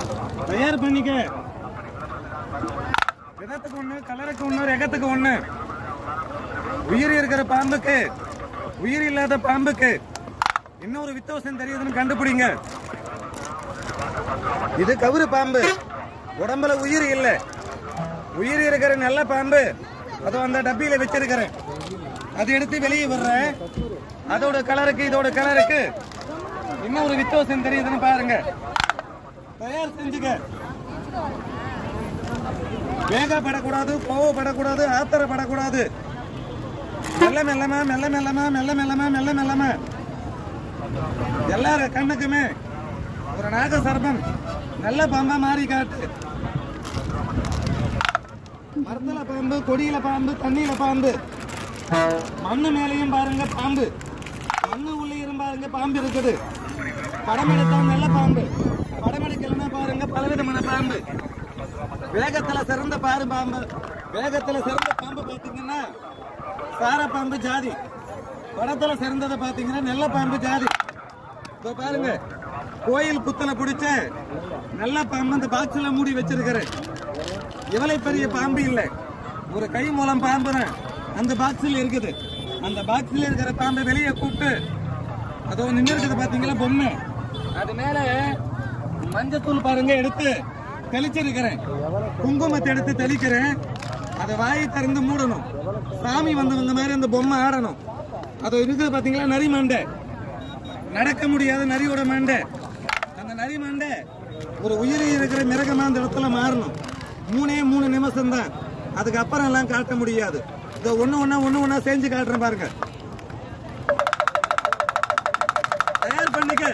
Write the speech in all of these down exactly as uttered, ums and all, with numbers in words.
தயார் பண்ணிக்க. விதத்துக்கு ஒண்ணு, கலருக்கு ஒண்ணு, ரகத்துக்கு ஒண்ணு. உயிர் இருக்கிற பாம்புக்கு உயிர் இல்லாத பாம்புக்கு இன்னொரு வித்தியாசம் தெரியுதுன்னு கண்டுபிடிங்க. இது கவுரு பாம்பு, உடம்புல உயிர் இல்ல. உயிர் இருக்கிற நல்ல பாம்பு அதோ அந்த டப்பியில வச்சிருக்கிறேன். அது எடுத்து வெளியே விடுறேன். அதோட கலருக்கு இதோட கலருக்கு இன்னொரு வித்தியாசம் தெரியுதுன்னு பாருங்க. தயார் செஞ்சுக்க. வேகப்படக்கூடாது, கோவப்படக்கூடாது, ஆத்திரப்படக்கூடாது. மெல்ல மெல்லமா மெல்ல மெல்லமா மெல்ல மெல்லமா மெல்ல மெல்லமா எல்லார கண்ணுக்குமே ஒரு நாக சர்பம் நல்ல பாம்பா மாறி காட்டு. மரத்துல பாம்பு, கொடியில பாம்பு, தண்ணியில பாம்பு, மண்ணு மேலையும் பாருங்க பாம்பு, மண்ணு உள்ளேயும் பாருங்க பாம்பு இருக்குது. படம் எடுத்தா நல்ல பாம்பு, படம் எடுக்கலன்னா பாருங்க பலவிதமான பாம்பு. வேகத்துல சிறந்த பாரு பாம்பு, வேகத்துல சிறந்த பாம்பு பாத்தீங்கன்னா சார பாம்பு ஜாதி. படத்துல சிறந்ததை பாத்தீங்கன்னா நல்ல பாம்பு ஜாதி. இப்ப பாருங்க கோயில் புத்தல பிடிச்ச நல்ல பாம்பு அந்த பாக்ஸ்ல மூடி வச்சிருக்கிறேன். இவ்வளவு பெரிய பாம்பு இல்ல, ஒரு கை மூலம் பாம்பு தான் அந்த பாக்ஸ்ல இருக்குது. அந்த பாக்ஸ்ல இருக்கிற பாம்பை வெளியே கூப்பிட்டு அதோ நின்று இருக்குது பாத்தீங்களா பொம்மை, அது மேல மஞ்சத்தூள் பாருங்க எடுத்து தெளிச்சிருக்கிறேன். குங்குமத்தை எடுத்து தெளிக்கிறேன். அதை வாயை திறந்து மூடணும். சாமி வந்து வந்த மாதிரி அந்த பொம்மை ஆடணும். அது இருக்குது பாத்தீங்களா நரி மண்டை, நடக்க முடியாத நரியோட மண்டை. அந்த நரி மண்டை ஒரு உயிரி இருக்கிற மிருகமா அந்த இடத்துல மாறணும். மூணே மூணு நிமிஷம் தான், அதுக்கப்புறம் எல்லாம் காட்ட முடியாது. இதை ஒண்ணு ஒண்ணா ஒண்ணு ஒண்ணா செஞ்சு காட்டுறேன் பாருங்க. தயார் பண்ணிக்க.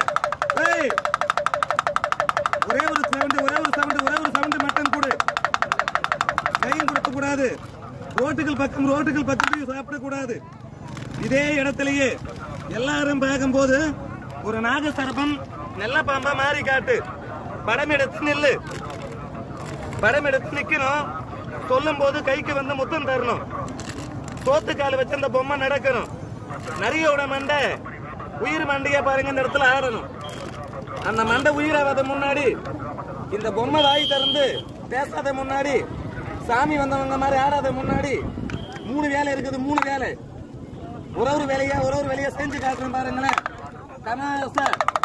ஒரே ஒரு சவுண்ட், ஒரே ஒரு சவுண்ட், ஒரே ஒரு சவுண்ட் மட்டும் கொடு. கையும் கொடுக்க கூடாது. ரோட்டுகள் பக்கம் ரோட்டுகள் பக்கத்தையும் சாப்பிடக்கூடாது. இதே இடத்திலேயே எல்லாரும் பார்க்கும் போது ஒரு நாக சர்பம் நல்ல பாம்பா மாறி காட்டு. படம் எடுத்து நில்லு. படம் எடுத்து நிக்கணும். சொல்லும் போது கைக்கு வந்து முத்தம் தரணும். சோத்து கால வச்சு அந்த பொம்மை நடக்கணும். நரியோட மண்டை உயிர் மண்டையா பாருங்க இந்த இடத்துல ஆடணும். அந்த மண்டை உயிராவத முன்னாடி இந்த பொம்மை வாய் திறந்து பேசாத முன்னாடி சாமி வந்தவங்க மாதிரி ஆடாத முன்னாடி மூணு வேலை இருக்குது. மூணு வேலை ஒரு ஒரு வேலையா ஒரு ஒரு வேலையா செஞ்சு காட்டுறேன் பாருங்களேன். தமாசா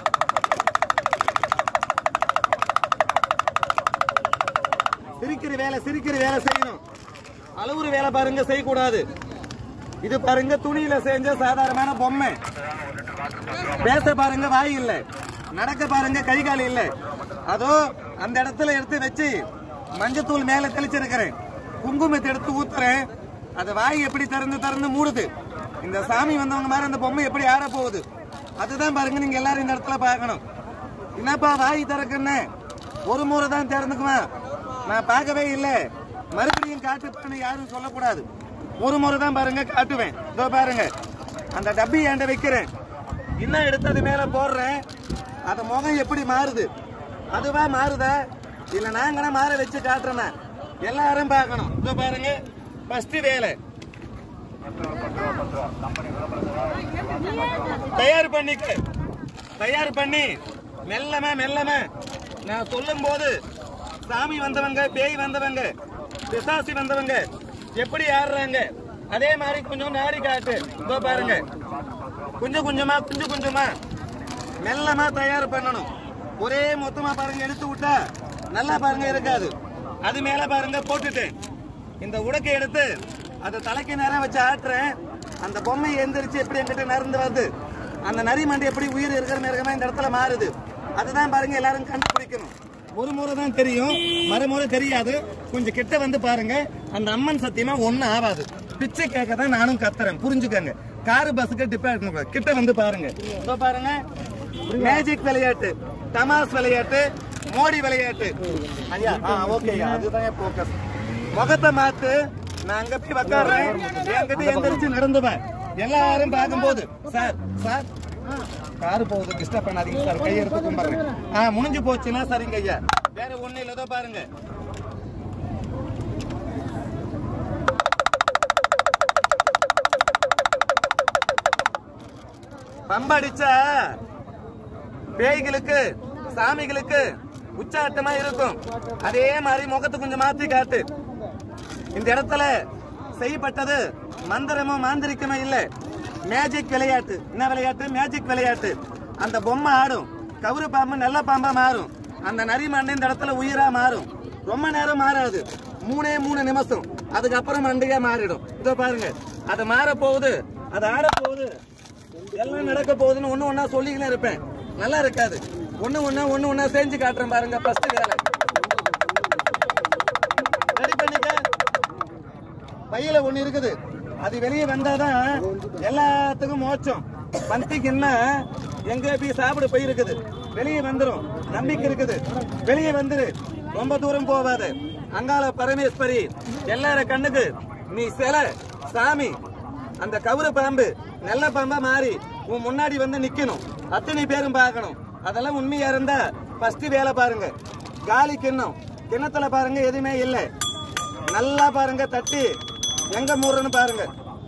சிரிக்கிற வேலை சிரிக்கிற வேலை செய்யணும். அளவுற வேலை பாருங்க செய்யக்கூடாது. இது பாருங்க துணியில செஞ்ச சாதாரணமான பொம்மை. பேச பாருங்க வாய் இல்ல, நடக்க பாருங்க கை கால் இல்ல. அதோ அந்த இடத்துல எடுத்து வச்சு மஞ்சத்தூள் மேல தெளிச்சிருக்கிறேன். குங்குமத்தை எடுத்து ஊத்துறேன். அது வாய் எப்படி திறந்து திறந்து மூடுது. இந்த சாமி வந்தவங்க மாதிரி அந்த பொம்மை எப்படி ஆட போகுது அதுதான் பாருங்க. நீங்க எல்லாரும் இந்த இடத்துல பார்க்கணும். என்னப்பா வாய் திறக்குன்னு ஒரு முறை தான் திறந்துக்குவேன், நான் பார்க்கவே இல்லை, மறுபடியும் காட்டுப்பான்னு யாரும் சொல்லக்கூடாது. ஒரு முறை தான் பாருங்க காட்டுவேன். இதோ பாருங்க அந்த டப்பி ஏண்ட வைக்கிறேன். இன்னும் எடுத்து அது மேல போடுறேன். அது முகம் எப்படி மாறுது, அதுவா மாறுதா இல்ல நாங்க மாற வச்சு காட்டுறேன்னா எல்லாரும் பார்க்கணும். இதோ பாருங்க ஃபர்ஸ்ட் வேலை தயார் பண்ணிக்க. தயார் பண்ணி மெல்லமா மெல்லமா நான் சொல்லும் போது சாமி வந்தவங்க, பேய் வந்தவங்க, பிசாசி வந்தவங்க எப்படி ஆடுறாங்க அதே மாதிரி கொஞ்சம் நாடி காட்டு. இதோ பாருங்க கொஞ்சம் கொஞ்சமா கொஞ்சம் கொஞ்சமா மெல்லமா தயார் பண்ணணும். ஒரே மொத்தமா பாருங்க எடுத்து விட்டா நல்லா பாருங்க இருக்காது. அது மேல பாருங்க போட்டுட்டேன். இந்த உடக்கை எடுத்து அதை தலைக்கு நேரம் வச்சு ஆட்டுறேன். அந்த பொம்மை எந்திரிச்சு எப்படி என்கிட்ட நறந்து வருது. அந்த நரி மண்டி எப்படி உயிர் இருக்கிற மிருகமா இந்த இடத்துல மாறுது அதுதான் பாருங்க எல்லாரும் கண்டுபிடிக்கணும். ஒரு முறை தான் தெரியும், மறுமுறை தெரியாது. கொஞ்சம் கிட்ட வந்து பாருங்க. அந்த அம்மன் சத்தியமா ஒன்னும் ஆகாது. பிச்சை கேட்க தான் நானும் கத்துறேன், புரிஞ்சுக்கங்க. காரு பஸ்ஸுக்கு டிப்பார்ட்மெண்ட் கிட்ட வந்து பாருங்க. இப்ப பாருங்க மேஜிக் விளையாட்டு, தமாஸ் விளையாட்டு, மோடி விளையாட்டு. ஐயா ஓகே, அதுதான் போக்கஸ். முகத்தை மாத்து. நான் அங்க போய் உட்காடுறேன். என்கிட்ட எந்திரிச்சு நடந்துவேன். எல்லாரும் பார்க்கும்போது சார் சார் காரு போகுது, டிஸ்டர்ப் பண்ணாதீங்க சார், கையெடுத்து கும்பிடுறேன். ஆ முடிஞ்சு போச்சுன்னா சரிங்க ஐயா, வேற ஒண்ணு இல்லதோ பாருங்க. பம்படிச்சா பேய்களுக்கு, சாமிகளுக்கு உச்சாட்டமா இருக்கும். அதே மாதிரி முகத்தை கொஞ்சம் மாத்தி காட்டு. இந்த இடத்துல செய்யப்பட்டது மந்திரமோ மாந்திரிக்கமோ இல்ல, மேஜிக் விளையாட்டு. என்ன விளையாட்டு? மேஜிக் விளையாட்டு. அந்த பொம்மை ஆடும், கவுரு பாம்பு நல்ல பாம்பா மாறும், அந்த நரி மண்டை இந்த இடத்துல உயிரா மாறும். ரொம்ப நேரம் மாறாது, மூணே மூணு நிமிஷம், அதுக்கப்புறம் மண்டையா மாறிடும். இதோ பாருங்க, அது மாற போகுது, அது ஆட போகுது, எல்லாம் நடக்க போகுதுன்னு ஒண்ணு ஒன்னா சொல்லிக்கிட்டே இருப்பேன். நல்லா இருக்காது. ஒண்ணு ஒண்ணா ஒண்ணு ஒண்ணா செஞ்சு காட்டுறேன் பாருங்க. ஃபர்ஸ்ட் வேலை ரெடி பண்ணிக்க. பையில ஒண்ணு இருக்குது, அது வெளியே வந்தாதான் எல்லாத்துக்கும் மோட்சம். பந்திக்குன்னா எங்க போய் சாப்பிட போய் இருக்குது, வெளியே வந்துடும். நம்பிக்கை இருக்குது, வெளியே வந்துரு. ரொம்ப தூரம் போவாது. அங்காள பரமேஸ்வரி எல்லார கண்ணுக்கு நீ சில சாமி. அந்த கவுரு பாம்பு நல்ல பாம்பா மாறி உன் முன்னாடி வந்து நிக்கணும். அத்தனை பேரும் பார்க்கணும். அதெல்லாம் உண்மையா இருந்தா ஃபர்ஸ்ட் வேலை பாருங்க. காலி கிண்ணம், கிண்ணத்துல பாருங்க எதுவுமே இல்லை. நல்லா பாருங்க, தட்டி எங்க மூடுறன்னு பாருங்க.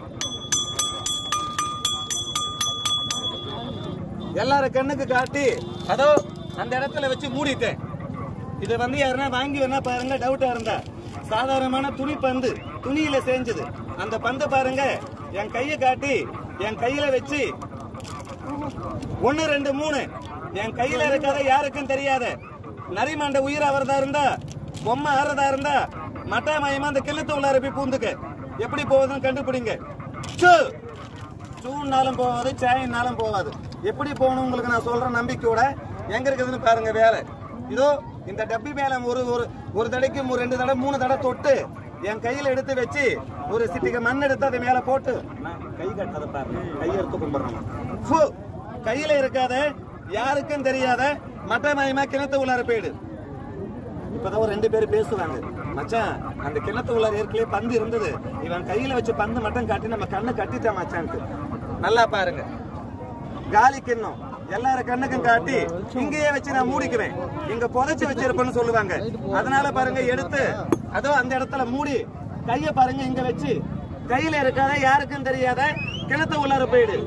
எல்லாரும் கண்ணுக்கு காட்டி அதோ அந்த இடத்துல வச்சு மூடிட்டேன். இது வந்து யாருன்னா வாங்கி வேணா பாருங்க. டவுட்டா இருந்தா சாதாரணமான துணி பந்து, துணியில செஞ்சது. அந்த பந்து பாருங்க, என் கையை காட்டி என் கையில வச்சு ஒன்னு ரெண்டு மூணு என் கையில இருக்காத யாருக்கும் தெரியாத. நரிமாண்ட உயிர் அவரதா இருந்தா, பொம்மை ஆறதா இருந்தா, மட்டா மயமா அந்த கிண்ணத்து உள்ளார போய் பூந்துக்க. எப்படி போகுதுன்னு கண்டுபிடிங்க. சூன்னாலும் போகாது, சாயினாலும் போகாது. எப்படி போகணும் உங்களுக்கு நான் சொல்றேன் நம்பிக்கையோட. எங்க இருக்குதுன்னு பாருங்க வேலை. இதோ இந்த டப்பி மேல ஒரு ஒரு தடைக்கு ஒரு ரெண்டு தடவை மூணு தடவை தொட்டு என் கையில எடுத்து வச்சு ஒரு சிட்டிக்கு மண் எடுத்து அதை மேல போட்டு கை கட்டாத பாருங்க. கையை எடுத்து கும்பிடுறோம். கையில இருக்காத, யாருக்கும் தெரியாத, மற்ற மயமா கிணத்து உள்ளார போயிடு. இப்பதான் ஒரு ரெண்டு பேரும் பேசுவாங்க, மச்சான் அந்த கிணத்து உள்ளார ஏற்கனவே பந்து இருந்தது, இவன் கையில வச்சு பந்து மட்டும் காட்டி நம்ம கண்ணு கட்டிட்டான் மச்சான்ட்டு. நல்லா பாருங்க, காலி கிண்ணம் எல்லார கண்ணுக்கும் காட்டி இங்கேயே வச்சு நான் மூடிக்குவேன். இங்க புதைச்சு வச்சிருப்பேன்னு சொல்லுவாங்க. அதனால பாருங்க எடுத்து அதோ அந்த இடத்துல மூடி கைய பாருங்க இங்க வச்சு கையில இருக்காத, யாருக்கும் தெரியாத, கிணத்து உள்ளார போயிடு.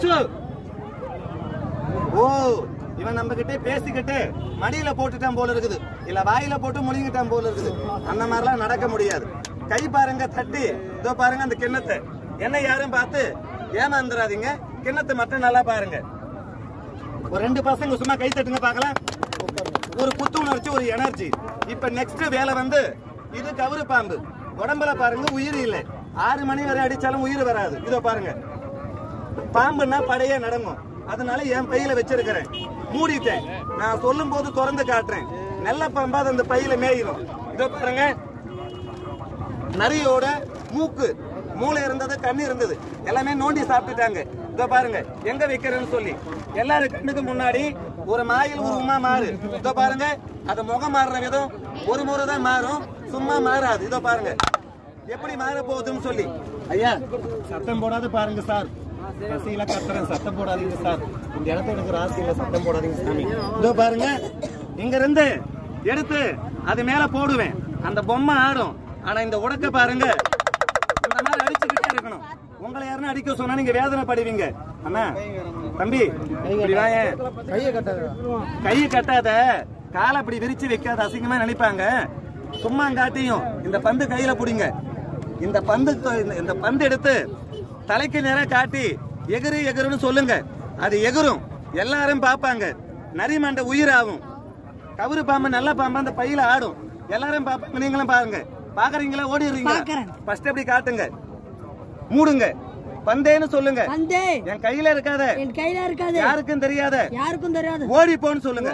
ஓ, இவன் நம்ம கிட்டே பேசிக்கிட்டு மடியில போட்டுட்டான் போல இருக்குது, இல்ல வாயில போட்டு முழுங்கிட்டான் போல இருக்குது. அந்த மாதிரிலாம் நடக்க முடியாது. கை பாருங்க தட்டி இதோ பாருங்க அந்த கிண்ணத்தை. என்ன யாரும் பார்த்து ஏமாந்துடாதீங்க. கிண்ணத்தை மட்டும் நல்லா பாருங்க. ஒரு ரெண்டு பசங்க சும்மா கை தட்டுங்க பாக்கலாம். ஒரு புத்துணர்ச்சி, ஒரு எனர்ஜி. இப்ப நெக்ஸ்ட் வேலை வந்து இது கவுரு பாம்பு. உடம்புல பாருங்க உயிர் இல்லை. ஆறு மணி வரை அடிச்சாலும் உயிர் வராது. இதோ பாருங்க, பாம்புன்னா படையே நடங்கும். அதனால என் பையில வச்சிருக்கிறேன், மூடிட்டேன். நான் சொல்லும் போது திறந்து காட்டுறேன். நல்ல பாம்பா அந்த பையில மேயிடும். இதோ பாருங்க, நரியோட மூக்கு, மூளை இருந்தது, கண்ணு இருந்தது, எல்லாமே நோண்டி சாப்பிட்டுட்டாங்க. இதோ பாருங்க எங்க வைக்கிறேன்னு சொல்லி எல்லாரும் கண்ணுக்கு முன்னாடி ஒரு மாயில் உருவமா மாறு. இதோ பாருங்க, அது முகம் மாறுற விதம் ஒரு முறை தான் மாறும், சும்மா மாறாது. இதோ பாருங்க எப்படி மாற போகுதுன்னு சொல்லி. ஐயா சத்தம் போடாது பாருங்க சார், ரசியில கத்துறேன், சத்தம் போடாதீங்க சார். இந்த இடத்துல எனக்கு ராசியில சத்தம் போடாதீங்க சாமி. இதோ பாருங்க, இங்க இருந்து எடுத்து அது மேல போடுவேன். அந்த பொம்மை ஆடும். ஆனா இந்த உடக்க பாருங்க இந்த மாதிரி அடிச்சுக்கிட்டே இருக்கணும். உங்களை யாருன்னு அடிக்க சொன்னா நீங்க வேதனை படுவீங்க. அண்ணா தம்பி கையை கட்டாத, கையை கட்டாத, காலை அப்படி விரிச்சு வைக்காத, அசிங்கமா நினைப்பாங்க. சும்மா காட்டியும் இந்த பந்து கையில புடிங்க. இந்த பந்து இந்த பந்து எடுத்து தலைக்கு நேரம் காட்டி எகிரு எகிருன்னு சொல்லுங்க. அது எகிரும், எல்லாரும் பார்ப்பாங்க. நரிமண்ட உயிராகும். கவுரு பாம்பு நல்ல பாம்பு அந்த பையில ஆடும். எல்லாரும் பார்ப்பாங்க. நீங்களும் பாருங்க. பாக்குறீங்களா? ஓடிடுறீங்க. ஃபர்ஸ்ட் எப்படி காட்டுங்க, மூடுங்க. பந்தேன்னு சொல்லுங்க. என் கையில இருக்காத, என் கையில இருக்காத, யாருக்கும் தெரியாத, யாருக்கும் தெரியாத, ஓடி போன்னு சொல்லுங்க.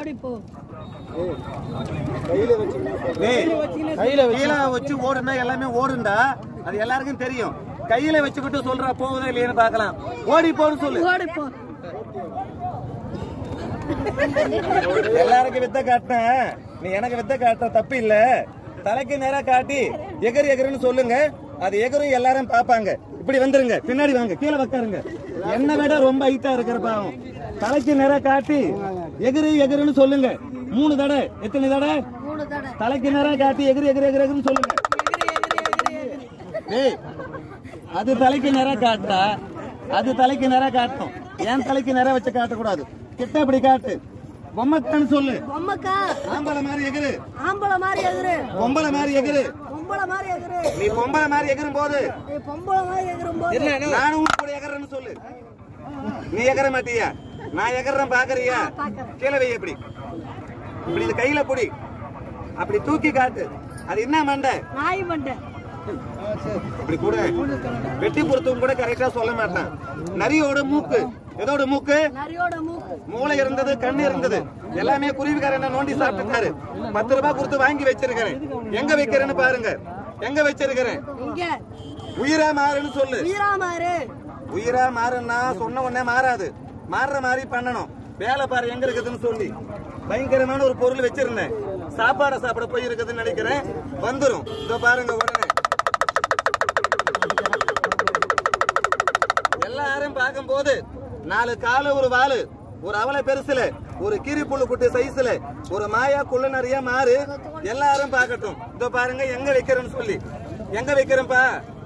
கையில வச்சு ஓடுனா எல்லாமே ஓடுண்டா, அது எல்லாருக்கும் தெரியும். கையில வச்சுக்கிட்டு சொல்ற போகுதா இல்லையான்னு பாக்கலாம். ஓடி போன்னு சொல்லு. எல்லாருக்கும் வித்த காட்டின, நீ எனக்கு வித்த காட்ட தப்பு இல்ல. தலைக்கு நேரம் காட்டி எகரு எகருன்னு சொல்லுங்க. அது எகரும் எல்லாரும் பாப்பாங்க. இப்படி வந்துருங்க, பின்னாடி வாங்க, கீழே உட்காருங்க. என்ன விட ரொம்ப ஹைட்டா இருக்கிற பாவம். தலைக்கு நேரம் காட்டி எகிரி எகிரின்னு சொல்லுங்க. மூணு தடவை. எத்தனை தடவை? தலைக்கு நேரம் காட்டி எகிரி எகிரி எகிரின்னு சொல்லுங்க. அது தலைக்கு நேரம் காட்டா, அது தலைக்கு நேரம் காட்டும். என் தலைக்கு நேரம் வச்சு காட்டக்கூடாது. கிட்ட இப்படி காட்டு. பொம்மக்கான்னு சொல்லு. பொம்மக்கா. ஆம்பளை மாதிரி எகிரு. ஆம்பளை மாதிரி எகிரு. பொம்பளை மாதிரி எகிரு. பொம்பளை மாதிரி எகிரு. நீ பொம்பளை மாதிரி எகிரும் போது நீ பொம்பளை மாதிரி எகிரும் போது நானும் கூட எகறேன்னு சொல்லு. நீ எகற மாட்டியா? நான் எகறேன் பாக்குறியா? கீழே வை. எப்படி இப்படி இது கையில புடி, அப்படி தூக்கி காட்டு. அது என்ன மண்டை? நாய் மண்டை. இப்படி கூட வெட்டி பொறுத்தவங்க கூட கரெக்டா சொல்ல மாட்டான். நரியோட மூக்கு, எதோட மூக்கு? நரியோட மூக்கு. மூளை இருந்தது, கண்ணு இருந்தது, எல்லாமே குருவிக்காரன் நோண்டி சாப்பிட்டுட்டாரு. பத்து ரூபாய் கொடுத்து வாங்கி வச்சிருக்கிறேன். எங்க வைக்கிறேன்னு பாருங்க. எங்க வச்சிருக்கிறேன்? உயிரா மாறுன்னு சொல்லு. உயிரா மாறு. உயிரா மாறுன்னா சொன்ன உடனே மாறாது, மாறுற மாதிரி பண்ணணும். வேலை பாரு எங்க இருக்குதுன்னு சொல்லி பயங்கரமான ஒரு பொருள் வச்சிருந்தேன். சாப்பாட சாப்பிட போய் இருக்குதுன்னு நினைக்கிறேன். வந்துரும். இதோ பாருங்க. உடனே எல்லாரும் பார்க்கும் போது நாலு காலு, ஒரு வாலு, ஒரு அவளை பெருசுல, ஒரு கீரி புல்லு குட்டி சைஸ்ல, ஒரு மாயா குள்ள நிறைய மாறு. எல்லாரும் பார்க்கட்டும். இதோ பாருங்க எங்க வைக்கிறேன்னு சொல்லி. எங்க வைக்கிறேன்ப்பா?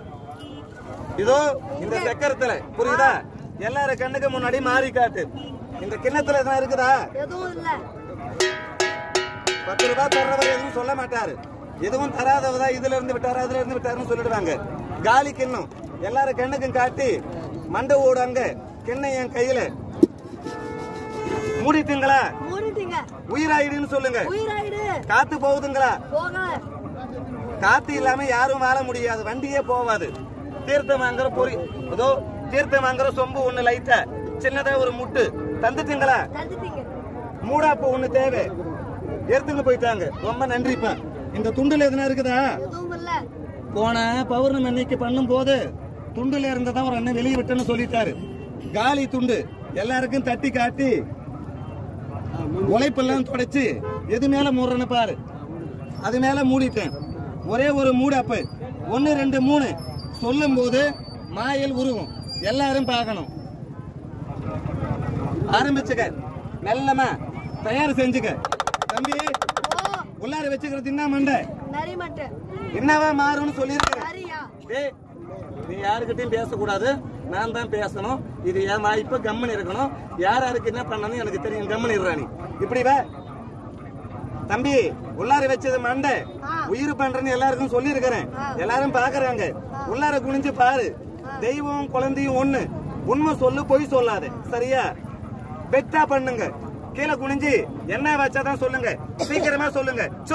இதோ இந்த சக்கரத்துல. புரியுதா? எல்லாரும் கண்ணுக்கு முன்னாடி மாறி காட்டு. இந்த கிண்ணத்துல எதனா இருக்குதா? எதுவும் இல்ல. பத்து ரூபாய் தர்றவர் எதுவும் சொல்ல மாட்டாரு. எதுவும் தராதவதா இதுல இருந்து விட்டாரு, அதுல இருந்து விட்டாருன்னு சொல்லிடுவாங்க. காலி கிண்ணம் எல்லாரும் கண்ணுக்கும் காட்டி மண்டை ஓடாங்க. கிண்ணம் என் கையில. மூடிட்டீங்களா? மூடிட்டீங்க. உயிராயிடுன்னு சொல்லுங்க. உயிராயிடு. காத்து போகுதுங்களா? போகல. காத்து இல்லாம யாரும் வாழ முடியாது. வண்டியே போவாது. தீர்த்தம் வாங்குற பொறி, அதோ தீர்த்தம் வாங்குற சொம்பு ஒண்ணு லைட்டா சின்னதா ஒரு முட்டு தந்துட்டீங்களா? மூடாப்பு ஒண்ணு தேவை. எடுத்துங்க போயிட்டாங்க. ரொம்ப நன்றிப்பா. இந்த துண்டுல எதுனா இருக்குதா? போன பௌர்ணமி அன்னைக்கு பண்ணும் போது துண்டுல இருந்ததான் ஒரு அண்ணன் வெளியே விட்டுன்னு சொல்லிட்டாரு. காலி துண்டு எல்லாருக்கும் தட்டி காட்டி உழைப்பெல்லாம் தொடச்சு எது மேல மூடுறன்னு பாரு. அது மேல மூடிட்டேன். ஒரே ஒரு மூடாப்பு ஒன்னு ரெண்டு மூணு சொல்லும் போது மாயல் உருவும். எல்லாரும் பார்க்கணும். ஆரம்பிச்சுக்க. மெல்லமா தயார் செஞ்சுக்க. தம்பி உள்ளார வச்சுக்கிறது என்ன மண்டை? என்னவா மாறும்னு சொல்லியிருக்கிறேன். நீ யாருக்கிட்டையும் பேசக்கூடாது. நான் தான் பேசணும். இது ஏன் இப்ப கம்மன் இருக்கணும். யார் யாருக்கு என்ன பண்ணணும் எனக்கு தெரியும். கம்மன் இருறானி. இப்படி வா தம்பி. உள்ளார வச்சது மண்டை. உயிர் பண்றேன்னு எல்லாருக்கும் சொல்லி இருக்கிறேன். எல்லாரும் பாக்குறாங்க. உள்ளார குனிஞ்சு பாரு. தெய்வம் குழந்தையும் ஒண்ணு. உண்மை சொல்லு, பொய் சொல்லாது. சரியா? பெட்டா பண்ணுங்க. கீழே குனிஞ்சு என்ன வச்சாதான் சொல்லுங்க. சீக்கிரமா சொல்லுங்க. சோ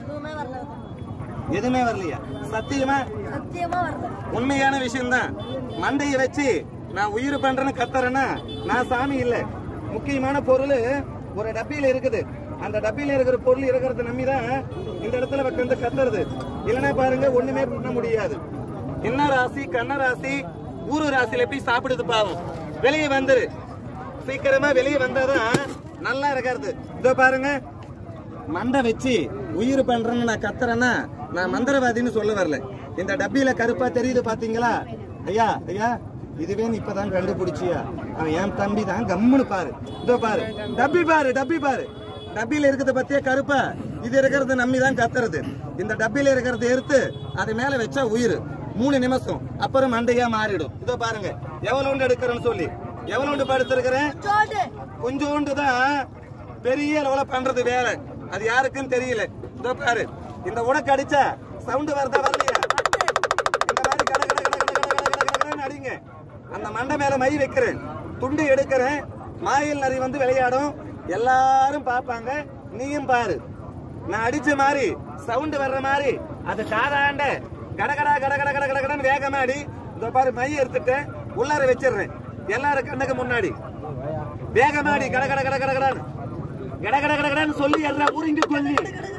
எதுவுமே வரலையா? சத்தியமா? உண்மையான விஷயம் தான். மண்டையை வச்சு நான் உயிர் பண்றேன்னு கத்துறேன்னா நான் சாமி இல்ல. முக்கியமான பொருள் ஒரு டப்பியில இருக்குது. அந்த டப்பியில இருக்கிற பொருள் இருக்கிறத நம்பிதான் இந்த இடத்துல வந்து கத்துறது. இல்லைன்னா பாருங்க ஒண்ணுமே பண்ண முடியாது. என்ன ராசி? கண்ண ராசி. ஊரு ராசியில எப்படி சாப்பிடுது பாவம். வெளியே வந்துரு. சீக்கிரமா வெளியே வந்தாதான் நல்லா இருக்கிறது. இதோ பாருங்க மண்டை வச்சு உயிர் பண்றேன்னு நான் கத்துறேன்னா நான் மந்திரவாதின்னு சொல்ல வரல. இந்த டப்பியில கருப்பா தெரியுது பாத்தீங்களா? ஐயா ஐயா இதுவே நீ இப்பதான் கண்டுபிடிச்சியா? அவன் என் தம்பி தான். கம்முன்னு பாரு. இதோ பாரு. டப்பி பாரு. டப்பி பாரு. டப்பியில இருக்கிறத பத்தியே கருப்பா. இது இருக்கிறது நம்பிதான் கத்துறது. இந்த டப்பியில இருக்கிறத எடுத்து அது மேல வச்சா உயிர் மூணு நிமிஷம் அப்புறம் மண்டையா மாறிடும். இதோ பாருங்க எவ்வளவு எடுக்கிறேன்னு சொல்லி. எவ்வளவு படுத்திருக்கிறேன்? கொஞ்சோண்டு தான். பெரிய அளவுல பண்றது வேற. அது யாருக்கும் தெரியல. இதோ பாரு. இந்த உடக்கு அடிச்சா சவுண்ட் வருதா வரலையா? இந்த மாதிரி கட கட கட கட கட கடன்னு அடிங்க. அந்த மண்டை மேல மை வைக்கிறேன். துண்டு எடுக்கிறேன். மாயில் நரி வந்து விளையாடும். எல்லாரும் பாப்பாங்க. நீயும் பாரு. நான் அடிச்ச மாதிரி சவுண்ட் வர்ற மாதிரி அது காதாண்ட கடகடா கடகட கட கட கடன்னு வேகமாடி. இதோ பாரு மை எடுத்துட்டேன். உள்ளார வச்சிடுறேன். எல்லாரும் கண்ணுக்கு முன்னாடி வேகமாடி கட கட கட கட கடான்னு கட கட கட கடன்னு சொல்லி எல்லா ஊரிங்க சொல்லி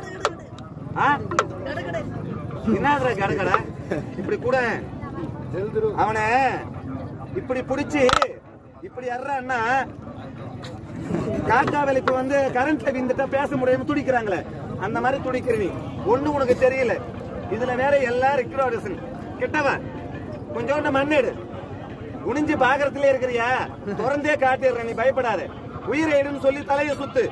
என்ன கடகடா இப்படி கூட அவனை இப்படி புடிச்சு இப்படி அறான்னா காக்கா வேலைக்கு வந்து கரண்ட்ல விந்துட்டா பேச முடியாம துடிக்கிறாங்களே அந்த மாதிரி துடிக்கிற நீ. ஒண்ணு உனக்கு தெரியல. இதுல வேற எல்லாரும் கிட்டவா கொஞ்சோண்ட மண்ணேடு குனிஞ்சு பாக்குறதுல இருக்கிறியா? திறந்தே காட்டிடுற. நீ பயப்படாத. உயிரைடுன்னு சொல்லி தலையை சுத்து.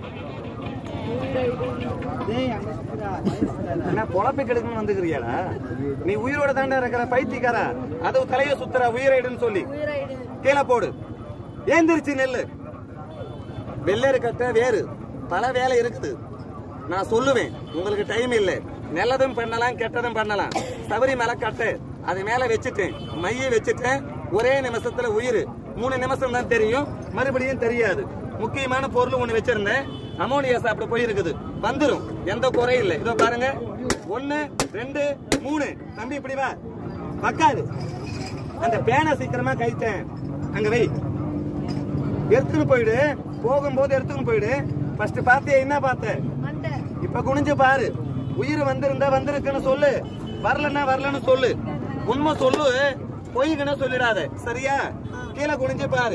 என்ன பொழப்பை கெடுக்கணும்னு வந்துக்கிறியாடா? நீ உயிரோட தாண்டா இருக்கிற பைத்தியக்காரா. அது தலையை சுத்துற. உயிரைடுன்னு சொல்லி கீழே போடு. ஏந்திரிச்சு நெல்லு. வெள்ளரி கட்ட வேறு பல வேலை இருக்குது. நான் சொல்லுவேன், உங்களுக்கு டைம் இல்லை. நல்லதும் பண்ணலாம், கெட்டதும் பண்ணலாம். சபரிமலை கட்டு அது மேல வச்சுட்டேன், மைய வச்சுட்டேன். ஒரே நிமிஷத்துல உயிர் மூணு நிமிஷம் தான் தெரியும், மறுபடியும் தெரியாது. முக்கியமான பொருள் ஒண்ணு வச்சிருந்தேன், அமோனியா சாப்பிட போயிருக்குது, வந்துரும், எந்த குறையும் இல்லை. இதோ பாருங்க, ஒன்னு ரெண்டு மூணு. தம்பி இப்படி வா, பக்காது அந்த பேனை சீக்கிரமா கைத்தேன், அங்க வை, எடுத்துன்னு போயிடு. போகும்போது எடுத்துன்னு போயிடு. ஃபர்ஸ்ட் பாத்தியா, என்ன பார்த்த? இப்ப குனிஞ்சு பாரு. உயிர் வந்திருந்தா வந்திருக்குன்னு சொல்லு, வரலன்னா வரலன்னு சொல்லு. உண்மை சொல்லு, பொய்கன்னு சொல்லிடாத, சரியா? கீழே குனிஞ்சு பாரு.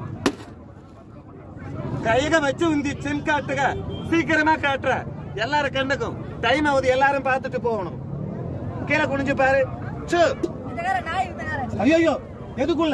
கைக வச்சு உந்தி சிம் காட்டுக, சீக்கிரமா காட்டுற. எல்லாரும் கண்டுக்கும், டைம் ஆகுது, எல்லாரும் பார்த்துட்டு போகணும். கீழே குனிஞ்சு பாரு. ஐயோ, எதுக்குள்ள?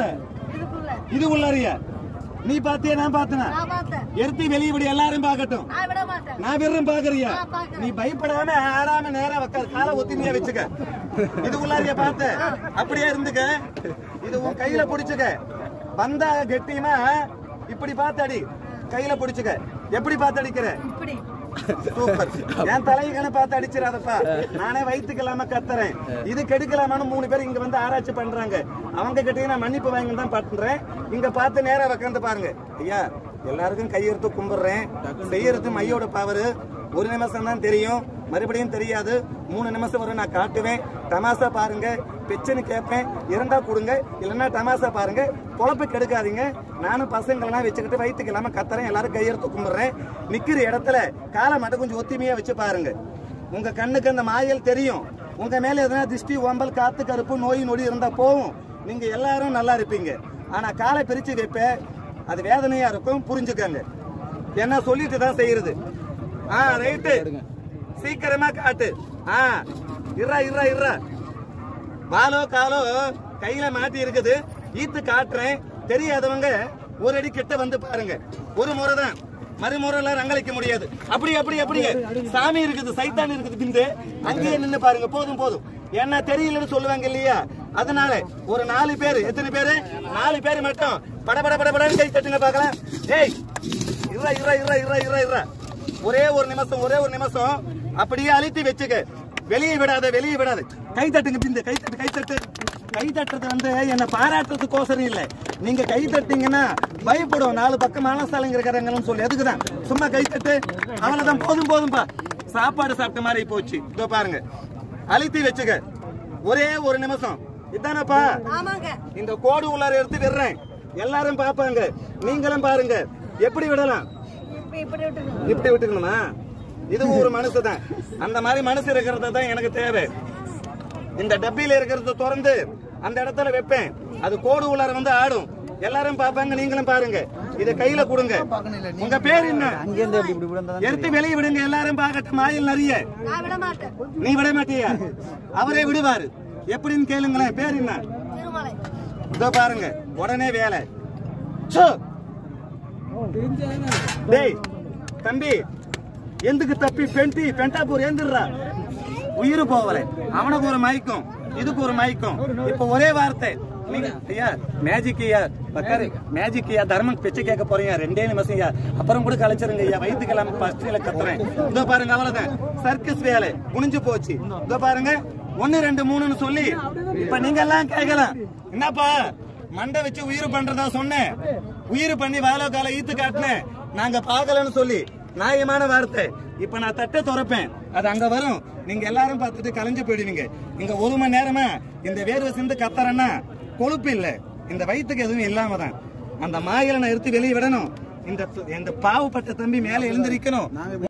இது உள்ளாரியா? நீ பாத்தியா, நான் பார்த்தனா? எடுத்து வெளியே விட, எல்லாரும் பார்க்கட்டும். நான் வெறும் பாக்குறியா? நீ பயப்படாம ஆடாம நேரா வைக்காது, காலை ஒத்தினியா வச்சுக்க. இது உள்ளாரியா பார்த்த? அப்படியே இருந்துக்க. இது உன் கையில பிடிச்சுக்க. வந்தா கெட்டியமா இப்படி பார்த்து அடி, கையில பிடிச்சுக்க. எப்படி பார்த்து அடிக்கிற? சூப்பர். என் தலையகனை பார்த்து அடிச்சிடாதப்பா, நானே வயிற்றுக்கலாம கத்துறேன். இது கெடுக்கலாமான்னு மூணு பேர் இங்க வந்து ஆராய்ச்சி பண்றாங்க. அவங்க கிட்டே நான் மன்னிப்பு வாங்கி தான் பண்றேன். இங்க பார்த்து நேரா உட்காந்து பாருங்க. ஐயா, எல்லாருக்கும் கையெடுத்து கும்பிடுறேன். செய்யறது மையோட பவர். ஒரு நிமிஷம் தான் தெரியும், மறுபடியும் தெரியாது. மூணு நிமிஷம் வரை நான் காட்டுவேன். தமாசா பாருங்க, பெச்சுன்னு கேட்பேன், இருந்தா கொடுங்க, இல்லைன்னா தமாசா பாருங்க. பொழப்பு கெடுக்காதீங்க. நானும் பசங்களெல்லாம் வச்சுக்கிட்டு வயிற்றுக்கு இல்லாம கத்துறேன். எல்லாரும் கையெடுத்து கும்பிடுறேன். நிக்கிற இடத்துல காலை மட்டும் கொஞ்சம் ஒத்திமையா வச்சு பாருங்க. உங்க கண்ணுக்கு அந்த மாயல் தெரியும். உங்க மேல எதனா திருஷ்டி, ஒம்பல், காத்து, கருப்பு, நோய் நொடி இருந்தா போகும். நீங்க எல்லாரும் நல்லா இருப்பீங்க. ஆனா காலை பிரிச்சு வைப்ப, அது வேதனையா இருக்கும், புரிஞ்சுக்கங்க. என்ன சொல்லிட்டு தான் செய்யறது. ஆ ரைட்டு, சீக்கிரமா காட்டு. ஆ இறா இறா இறா. வாலோ காலோ கையில மாட்டி இருக்குது, ஈத்து காட்டுறேன். தெரியாதவங்க ஒரு அடி கிட்ட வந்து பாருங்க. ஒரு முறை தான், மறுமுறை ரங்களிக்க முடியாது. அப்படி அப்படி அப்படி சாமி இருக்குது, சைத்தான் இருக்குது, பிந்து அங்கேயே நின்று பாருங்க. போதும் போதும், என்ன தெரியலன்னு சொல்லுவாங்க இல்லையா? அதனால ஒரு நாலு பேரு, எத்தனை பேரு? நாலு பேரு மட்டும் படபட படபடன்னு கை தட்டுங்க பாக்கலாம். ஏய் இறா இறா இறா இறா இறா இறா. ஒரே ஒரு நிமிஷம், ஒரே ஒரு நிமிஷம் அப்படியே அழுத்தி வச்சுக்க. வெளியே விடாத, வெளியே விடாத. கை தட்டுங்க, பிந்து கை தட்டு, கை தட்டு. கை தட்டுறது வந்து என்ன பாராட்டுறதுக்கோசரம் இல்ல. நீங்க கை தட்டீங்கன்னா பயப்படும், நாலு பக்கம் மனசாலைங்க இருக்கிறாங்கன்னு சொல்லி. அதுக்குதான் சும்மா கை தட்டு, அவ்வளவுதான். போதும் போதும்பா, சாப்பாடு சாப்பிட்ட மாதிரி போச்சு. இதோ பாருங்க, அழுத்தி வச்சுக்க. ஒரே ஒரு நிமிஷம். இதானப்பா? இந்த கோடு உள்ளார எடுத்து விடுறேன், எல்லாரும் பாப்பாங்க, நீங்களும் பாருங்க. எப்படி விடலாம்? இப்படி விட்டுக்கணுமா? இதுவும் ஒரு மனசு தான். அந்த மாதிரி மனசு இருக்கிறது தான் எனக்கு தேவை. இந்த டப்பியில இருக்கிறத திறந்து அந்த இடத்துல வைப்பேன், அது கோடு உள்ளார வந்து ஆடும். எல்லாரும் பாப்பாங்க, நீங்களும் பாருங்க. இத கையில கொடுங்க. உங்க பேர் என்ன? எடுத்து வெளியே விடுங்க, எல்லாரும் பார்க்கட்டும். மாயில் நிறைய. நீ விட மாட்டியா? அவரே விடுவாரு. எப்படின்னு கேளுங்களேன். பேர் என்ன? இதோ பாருங்க, உடனே வேலை. டேய் தம்பி, எந்துக்கு தப்பி பெண்டி பெண்டாப்பூர் ஏந்துடுறா. உயிர் போவல, அவனுக்கு ஒரு மயக்கம், இதுக்கு ஒரு மயக்கம். இப்ப ஒரே வார்த்தை, நீங்க ஐயா மேஜிக் ஐயா பக்காரு மேஜிக் ஐயா தர்மம் பிச்சை கேட்க போறீங்க. ரெண்டே நிமிஷம் ஐயா, அப்புறம் கூட கலைச்சிருங்க ஐயா. வயிற்றுக்கெல்லாம் பஸ்டில கத்துறேன். இதோ பாருங்க, அவ்வளவுதான். சர்க்கஸ் வேலை முடிஞ்சு போச்சு. இதோ பாருங்க, ஒன்னு ரெண்டு மூணுன்னு சொல்லி இப்ப நீங்க எல்லாம் கேட்கலாம், என்னப்பா மண்டை வச்சு உயிர் பண்றதா சொன்னேன், உயிர் பண்ணி வாழ கால ஈத்து காட்டினேன், நாங்க பாக்கலன்னு சொல்லி. நியாயமான வார்த்தை. இப்ப நான் தட்டை துறப்பேன், அது அங்க வரும். நீங்க எல்லாரும் பார்த்துட்டு கலைஞ்சு போயிடுவீங்க. இங்க ஒரு மணி நேரமா இந்த வேர்வை சிந்து கத்தறன்னா கொழுப்பு இல்ல, இந்த வயிற்றுக்கு எதுவும் இல்லாம தான். அந்த மாயில நான் எடுத்து வெளியே விடணும். இந்த பாவப்பட்ட தம்பி மேல எழுந்திருக்கணும்.